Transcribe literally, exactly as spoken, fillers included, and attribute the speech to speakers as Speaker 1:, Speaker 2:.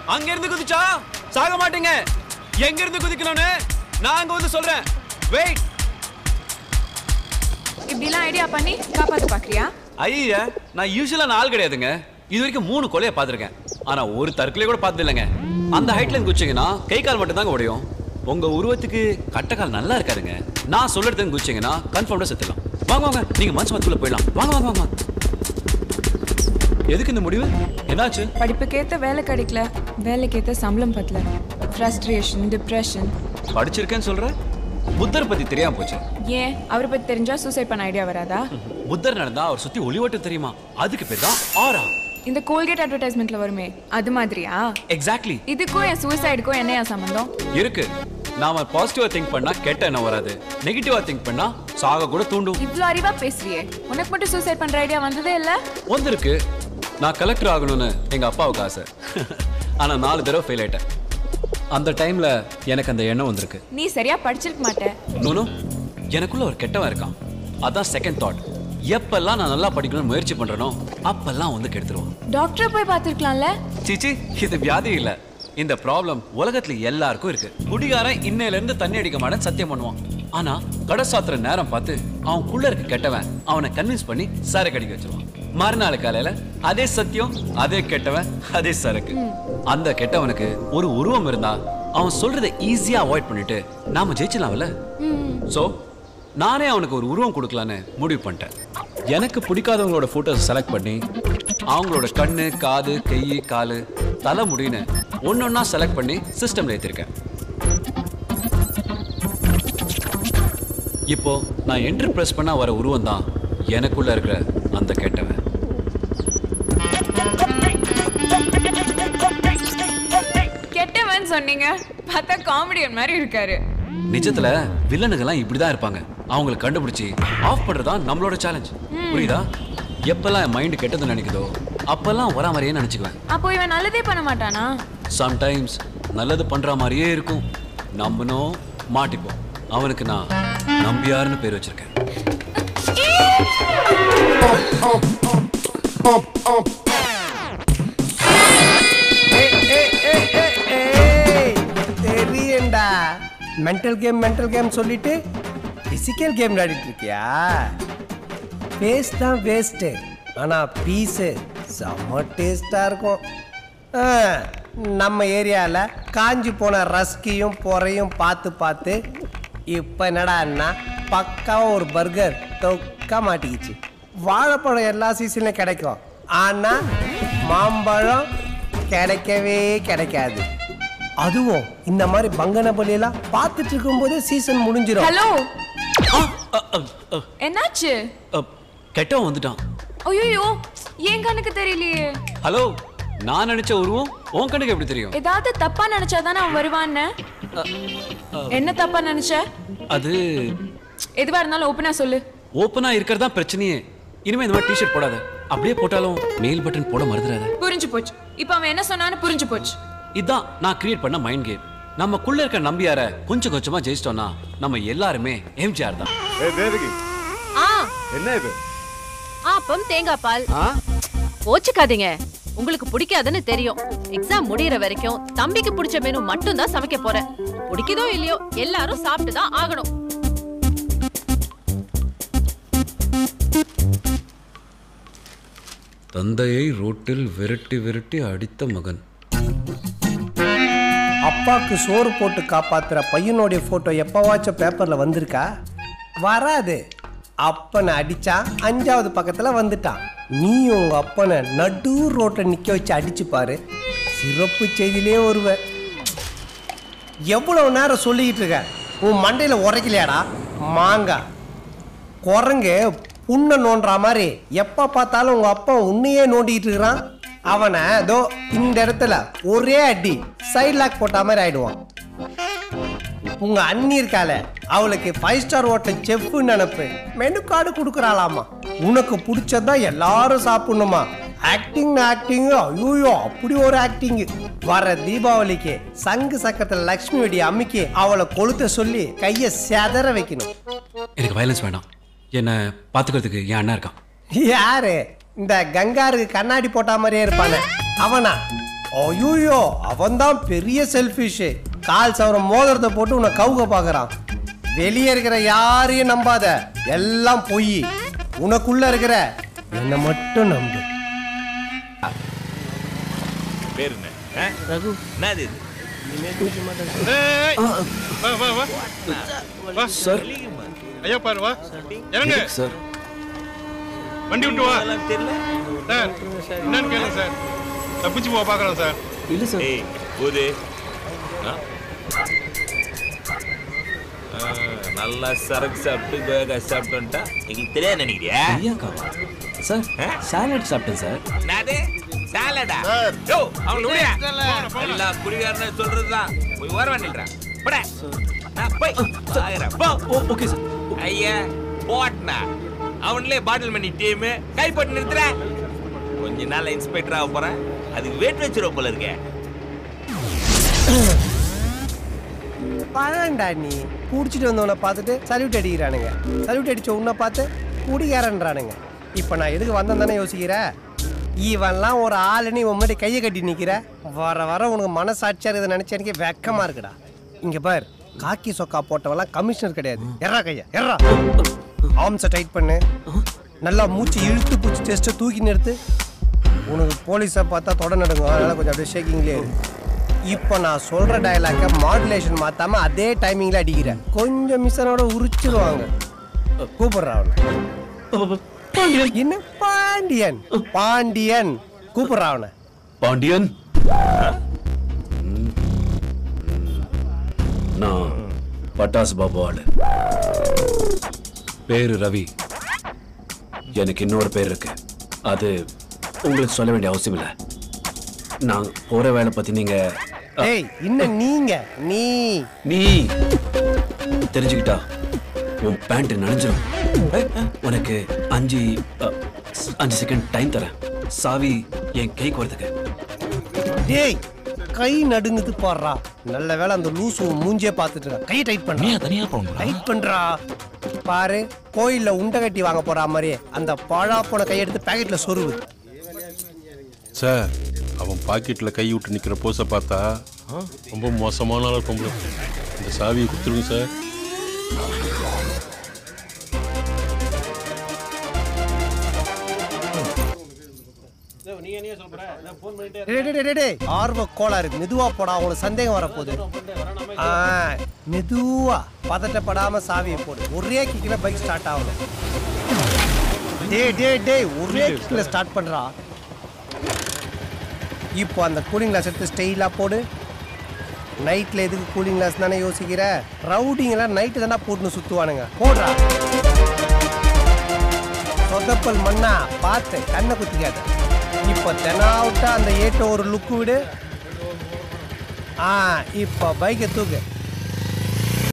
Speaker 1: அங்க இருந்து குதிச்சா சாக மாட்டீங்க. எங்க இருந்து குதிக்கணும்னு நான் அங்க வந்து சொல்றேன். வெயிட்.
Speaker 2: இப்படிலாம் ஐடியா பண்ணி காப்பாத்த பாக்குறியா?
Speaker 1: ஐயா, நான் யூசுவலா நாள் கிடையாதுங்க. இது வரைக்கும் மூணு கொலையை பார்த்துருக்கேன். ஆனா ஒரு தற்கொலை கூட பார்த்தது இல்லைங்க. அந்த ஹைட்ல இருந்து குதிச்சிங்கன்னா கை கால் மட்டும் தாங்க உடையும். உங்க உருவத்துக்கு கட்டக்கால் நல்லா இருக்காதுங்க. நான் சொல்றதுன்னு குதிச்சிங்கன்னா கன்ஃபார்ம்டா செத்துலாம். வாங்க வாங்க, நீங்க மனசு மத்துக்குள்ள போயிடலாம். வாங்க வாங்க வாங்க. எதுக்கு இந்த முடிவு? என்னாச்சு?
Speaker 2: படிப்புக்கேத்த வேலை கிடைக்கல, வேலைக்கேத்த சம்பளம் பத்தல, ஃப்ரஸ்ட்ரேஷன், டிப்ரெஷன்.
Speaker 1: படிச்சிருக்கேன்னு சொல்ற? புத்தர் பத்தி தெரியாம போச்சு.
Speaker 2: ஏன் அவரை பத்தி தெரிஞ்சா சூசைட் பண்ண ஐடியா வராதா?
Speaker 1: புத்தர் நடந்தா அவர் சுத்தி ஒளிவட்டு தெரியுமா? அதுக்கு பேர் தான் ஆரா.
Speaker 2: இந்த கோல்கேட் அட்வர்டைஸ்மெண்ட்ல வருமே அது மாதிரியா?
Speaker 1: எக்ஸாக்ட்லி.
Speaker 2: இதுக்கும் என் சூசைடுக்கும் என்னையா சம்பந்தம்
Speaker 1: இருக்கு? நாம பாசிட்டிவா திங்க் பண்ணா கெட்ட என்ன வராது, நெகட்டிவா திங்க் பண்ணா சாக கூட தூண்டும்.
Speaker 2: இவ்ளோ அறிவா பேசுறியே, உனக்கு மட்டும் சூசைட் பண்ற ஐடியா வந்ததே இல்ல?
Speaker 1: வந்திருக்கு. நான் கலெக்டர் ஆகணும்னு எங்க அப்பாவுக்கு ஆசை. ஆனா நாலு தடவை ஃபெயில் ஆயிட்டேன். அந்த டைம்ல எனக்கு அந்த எண்ணம் வந்திருக்கு.
Speaker 2: நீ சரியா படிச்சிருக்க மாட்டே.
Speaker 1: நோனோ, எனக்குள்ள ஒரு கெட்டவன் இருக்கான். அதான் செகண்ட் தாட். எப்பெல்லாம் நான் நல்லா படிக்கணும்னு முயற்சி பண்றேனோ அப்பெல்லாம் வந்து கெடுத்துருவான்.
Speaker 2: டாக்டர் போய் பார்த்திருக்கலாம்ல?
Speaker 1: சீச்சி, இது வியாதி இல்ல. இந்த ப்ராப்ளம் உலகத்துல எல்லாருக்கும் இருக்கு. குடிகாரன் இன்னையில இருந்து தண்ணி அடிக்க மாட்டேன்னு சத்தியம் பண்ணுவான். ஆனா கடை சாத்துற நேரம் பார்த்து அவனுக்குள்ள இருக்க கெட்டவன் அவனை கன்வின்ஸ் பண்ணி சரக்கு அடிக்க வச்சிருவான். மறுநாள் காலையில அதே சத்தியம், அதே கெட்டவன், அதே சரக்கு. அந்த கெட்டவனுக்கு ஒரு உருவம் இருந்தா அவன் சொல்றதை ஈஸியா அவாய்ட் பண்ணிட்டு நாம ஜெயிச்சலாம்ல. சோ நானே அவனுக்கு ஒரு உருவம் கொடுக்கலான்னு முடிவு பண்ணிட்டேன். எனக்கு பிடிக்காதவங்களோட போட்டோஸ் செலக்ட் பண்ணி அவங்களோட கண்ணு, காது, கை, காலு, தலை, முடின்னு ஒன்னொன்னா செலக்ட் பண்ணி சிஸ்டம்ல ஏத்திருக்கேன். இப்போ நான் என்டர் பிரஸ் பண்ணா வர உருவம் தான் எனக்குள்ள இருக்கிற அந்த கெட்டவன்.
Speaker 2: கெட்டவன் சொன்னீங்க, பார்த்தா காமெடியன் மாதிரி இருக்காரு.
Speaker 1: நிஜத்துல வில்லனுங்கெல்லாம் இப்படிதான் இருப்பாங்க. அவங்களை கண்டுபிடிச்சி ஆஃப் பண்றதா நம்மளோட சேலஞ்ச். புரியுதா? எப்பெல்லாம் என் மைண்ட் கெட்டதுன்னு நினைக்குதோ அப்பெல்லாம் வரா மாதிரியே நினைச்சுக்குவேன்.
Speaker 2: அப்போ இவன் நல்லதே பண்ண மாட்டானா?
Speaker 1: சம்டைம்ஸ் நல்லது பண்ற மாதிரியே இருக்கும். நம்பணும், மாட்டிப்போம். அவனுக்கு நான் நம்பியாருன்னு பேர் வச்சிருக்கேன்.
Speaker 3: தெரியண்டா, மென்டல் கேம் மென்டல் கேம் சொல்லிட்டு பிசிக்கல் கேம் விளையாடிட்டு இருக்கியா? பேஸ் தான் வேஸ்ட்டு, ஆனால் பீஸு செம்ம டேஸ்டாக இருக்கும். நம்ம ஏரியாவில் காஞ்சி போன ரஸ்கியும் பொறையும் பார்த்து பார்த்து இப்போ என்னடான்னா பக்காவாக ஒரு பர்கர் தொக்கா மாட்டிக்கிச்சு. வாழைப்பழம் எல்லா சீசன்லையும் கிடைக்கும், ஆனால் மாம்பழம் கிடைக்கவே கிடைக்காது. அதுவும் இந்த மாதிரி பங்கனபலியெல்லாம் பார்த்துட்டு இருக்கும்போது சீசன் முடிஞ்சிடும்.
Speaker 2: ஹலோ, என்னாச்சு?
Speaker 1: கெட்டவன் வந்துட்டான்.
Speaker 2: ஐயோ, ஏன் கண்ணுக்கு தெரியலையே.
Speaker 1: ஹலோ, நான் நினைச்ச உருவம் உன் கண்ணுக்கு எப்படி தெரியும்?
Speaker 2: ஏதாவது தப்பா நினைச்சாதானே அவன் வருவான்னு. என்ன தப்பா நினைச்ச?
Speaker 1: அது
Speaker 2: எதுவா இருந்தாலும் ஓப்பனா சொல்லு.
Speaker 1: ஓப்பனா இருக்கிறதா பிரச்சனையே. இனிமே இந்த மாதிரி டிஷர்ட் போடாத. அப்படியே போட்டாலும் மெயில் பட்டன் போட மறந்துடாத.
Speaker 2: புரிஞ்சு போச்சு. இப்போ அவன் என்ன சொன்னான்னு புரிஞ்சு போச்சு.
Speaker 1: இதான் நான் கிரியேட் பண்ண மைண்ட் கேம். நமக்குள்ள இருக்க நம்பியார கொஞ்சம் கொஞ்சமா ஜெயிச்சிட்டோம்னா நம்ம எல்லாருமே எம்ஜிஆர் தான்.
Speaker 4: ஏய் தேவகி,
Speaker 5: ஆ
Speaker 4: என்ன இது?
Speaker 5: ஆப்பம் தேங்காய் பால்.
Speaker 4: ஆ
Speaker 5: கோச்சுக்காதீங்க, உங்களுக்கு பிடிக்காதுன்னு தெரியும். எக்ஸாம் முடியற வரைக்கும் தம்பிக்கு பிடிச்ச மெனு மட்டும் தான் சமைக்க போறேன். பிடிக்குதோ இல்லையோ எல்லாரும் சாப்பிட்டு தான் ஆகணும்.
Speaker 1: தந்தையை ரோட்டில் விரட்டி விரட்டி அடித்த மகன்.
Speaker 3: அப்பாவுக்கு சோறு போட்டு காப்பாத்துற பையனுடைய போட்டோ எப்பவாச்சும் பேப்பர்ல வந்திருக்கா? வராது. அப்பனை அடிச்சா அஞ்சாவது பக்கத்துல வந்துட்டான். நீ உங்க அப்பனை நடு ரோட்டை நிக்க வச்சு அடிச்சு பாரு, சிறப்பு செய்தியிலே வருவ. எவ்வளவு நேரம் சொல்லிக்கிட்டு இருக்க, உன் மண்டையில உரைக்கலையாடா மாங்கா? குரங்கு புண்ணை நோண்டுற மாதிரி எப்ப பார்த்தாலும் உங்க அப்பா உன்னையே நோண்டிக்கிட்டு இருக்கிறான். அவனை தோ இந்த இடத்துல ஒரே அடி சைட் லாக் போட்ட மாதிரி ஆயிடுவான். உங்க அண்ணி இருக்கால, அவளுக்கு ஃபைவ் ஸ்டார் ஹோட்டல் செஃப் நினைப்பு மெனு கார்டு கொடுக்குறாளாமா. உனக்கு பிடிச்சதான் எல்லாரும் சாப்பிடணுமா? ஆக்டிங் ஆக்டிங், ஐயோ அப்படி ஒரு ஆக்டிங். வர தீபாவளிக்கு சங்கு சக்கரத்துல லக்ஷ்மி வெடி அம்மிக்கு அவளை கொளுத்த சொல்லி கைய செதற வைக்கணும்.
Speaker 1: எனக்கு வயலன்ஸ் வேண்டாம். என்ன பாத்துக்கிறதுக்கு என் அண்ணா இருக்கான்.
Speaker 3: யாரு? இந்த கங்காருக்கு கண்ணாடி போட்ட மாதிரியே இருப்பானே அவனா? ஐயோ அவன் தான் பெரிய செல்ஃபிஷ். கால் சவரம் மோதிரத்தை போட்டு உன்னை கவுக்க பாக்குறான். வெளியே இருக்கிற யாரையும் நம்பாத, எல்லாம் பொய். உனக்குள்ள இருக்கிற என்ன மட்டும் நம்பு.
Speaker 4: பேரு என்ன? ரகு. என்னது இது?
Speaker 1: சார்
Speaker 6: ஐயா பாரு வா இறங்க
Speaker 1: சார்.
Speaker 6: வண்டி விட்டு வா.
Speaker 4: தெரியல
Speaker 6: சார் என்னன்னு கேளுங்க சார். தப்பிச்சு போக பாக்குறோம் சார்.
Speaker 1: இல்ல சார்.
Speaker 4: ஏய் போது நல்லா சரக்கு சாப்பிட்டு கோயக்கா சாப்பிட்டோன்ட்டா எங்களுக்கு தெரியாது நினைக்கிறியா?
Speaker 1: சார் சாலட் சாப்பிட்டேன் சார்.
Speaker 4: என்னது சாலடா? யோ அவன் நுழையா எல்லா குடிகாரனே சொல்றதுதான். போய் வர வேண்டிடுறான் போட. நான் போய் ஆகிறேன் போ.
Speaker 1: Okay sir.
Speaker 4: ஐயா போட்னா அவன்லே பாட்டில் மணி டீம் கைப்பட்டு நிறுத்துற. கொஞ்ச நாள் இன்ஸ்பெக்டர் ஆக போறேன். அதுக்கு வெயிட் வச்சிருவ போல இருக்கே.
Speaker 3: பழண்டா நீ குடிச்சிட்டு வந்தவனை பார்த்துட்டு சல்யூட் அடிக்கிறானுங்க. சல்யூட் அடிச்ச உன்னை பார்த்து குடிகாரன்றானுங்க. இப்போ நான் எதுக்கு வந்தேன் தானே யோசிக்கிற? இவன்லாம் ஒரு ஆளுன்னு இவன் முன்னாடி கையை கட்டி நிற்கிற. வர வர உனக்கு மனசாட்சியாக இதை நினச்ச எனக்கு வெக்கமாக இருக்குடா. இங்கே பார், காக்கி சொக்கா போட்டவெல்லாம் கமிஷனர் கிடையாது. எறா கையா எறா. ஆம்ஸை டைட் பண்ணு. நல்லா மூச்சு இழுத்து பூச்சி டெஸ்ட்டை தூக்கி நிறுத்து. உனக்கு போலீஸை பார்த்தா தொட நடுங்க. அதனால் கொஞ்சம் அப்படியே ஷேக்கிங்லேயே இருக்கு. இப்போ நான் சொல்கிற டயலாக்கை மாடுலேஷன் மாற்றாமல் அதே டைமிங்கில் அடிக்கிறேன். கொஞ்சம் மிஷனோட உரிச்சிருவாங்க. கூப்பிட்றா அவனை. என்ன பாண்டியன்? பாண்டியன் கூப்பிட்றா அவனை.
Speaker 1: பாண்டியன் நான் பட்டாசு பாபு ஆளு. பேரு ரவி. எனக்கு இன்னொரு பேர் இருக்கு. அது உங்களுக்கு சொல்ல வேண்டிய அவசியம் இல்லை. நான் போற வேலை பத்தி நீங்க
Speaker 3: ஏய் இன்னும் நீங்க நீ
Speaker 1: நீ தெரிஞ்சுக்கிட்டா உன் பேண்ட் நனைஞ்சிடும். உனக்கு அஞ்சு அஞ்சு செகண்ட் டைம் தரேன். சாவி என் கைக்கு வரதுக்கு.
Speaker 3: டேய் கை நடுங்குது பாடுறா. நல்ல வேலை அந்த லூசு மூஞ்சியே பார்த்துட்டு கையை டைட் பண்ண.
Speaker 4: தனியா போங்க
Speaker 3: டைட் பண்றா. பாரு கோயில்ல உண்டை கட்டி வாங்க போற மாதிரி அந்த பழா போன கையெடுத்து பாக்கெட்ல சொருவு.
Speaker 6: சார் அவன் பாக்கெட்ல கை விட்டு நிக்கிற போஸை பார்த்தா ரொம்ப மோசமான ஆள் பொம்பளை. இந்த சாவியை கொடுத்துருங்க சார்.
Speaker 3: ஆர்வ கோளாறு. மெதுவா போடா, உங்களுக்கு சந்தேகம் வரப்போகுது. மெதுவா பதட்டப்படாம சாவியை போடு. ஒரே கிக்ல பைக் ஸ்டார்ட் ஆகணும். டே டே டே ஒரே கிக்ல ஸ்டார்ட் பண்றா. இப்போ அந்த கூலிங் கிளாஸ் எடுத்து ஸ்டைலா போடு. நைட்ல எதுக்கு கூலிங் கிளாஸ் தானே யோசிக்கிற? ரவுடிங்கெல்லாம் நைட்டு தானே போட்டுன்னு சுத்துவானுங்க. போடுறா. சொதப்பல் மண்ணா பார்த்து கண்ணை குத்திக்காத. இப்போ தெனாவிட்டா அந்த ஏட்டோ ஒரு லுக்கு விடு. ஆ இப்போ பைக்கை தூக்கு.